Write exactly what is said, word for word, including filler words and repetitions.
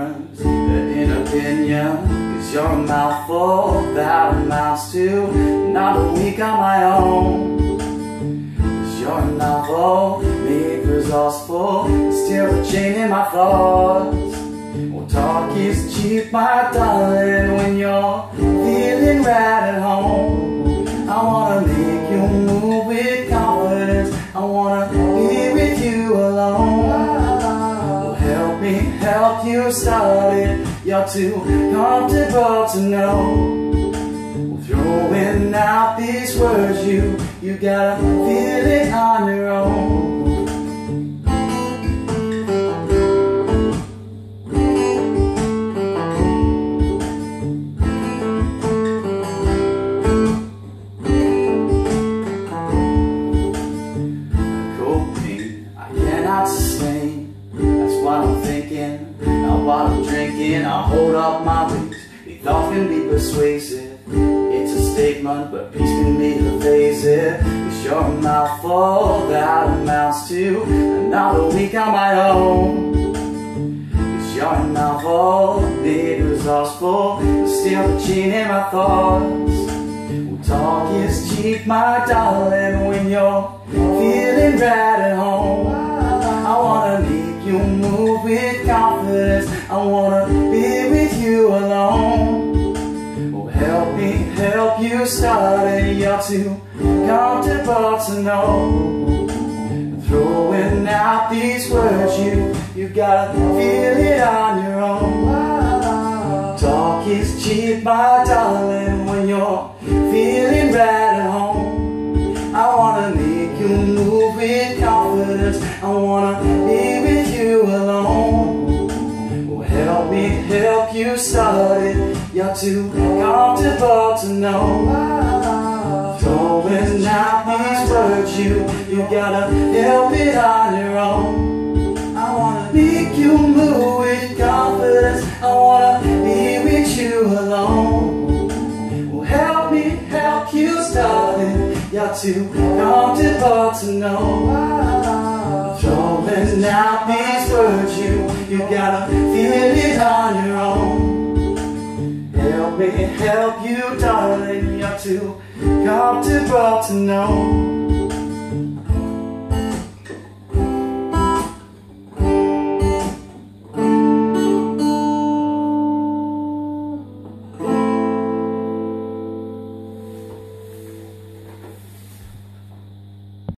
difference in opinion, 'cause you're a mouthful that amounts to not a week on my own. 'Cause you're a novel made resourceful, still a chain in my thoughts. Well, talk is cheap, my darling, when you're feeling right at home. I wanna make you move with confidence, I wanna be with you alone. Well, help me help you start it, you're too comfortable to know. Well, throwing out these words, you, you gotta feel it on your own. Sustain. That's what I'm thinking, not what I'm drinking. I hold up my waist, these thoughts can be persuasive. It's a statement, but peace can be evasive. 'Cause you're a mouthful that amounts to another week on my own. 'Cause you're a novel made resourceful, still the chain in my thoughts. Well, talk is cheap, my darling, when you're feeling right at home. I wanna make you move with confidence, I wanna be with you alone. Oh, help me help you start it, you're too comfortable to know. Throwing out these words, you, you gotta feel it on your own. Talk is cheap, my darling, when you're feeling right at home. I wanna make you move with confidence, I wanna be with you alone. Oh, help me help you start it, you're too comfortable to know. Throwing out these words, you, you gotta help it on your own. I wanna make you move with confidence, I wanna be with you alone. Oh, help me help you start it, you're too comfortable to know. Throwing out these words, you, you gotta feel it on your own. Help me help you, darling, you're too comfortable to know.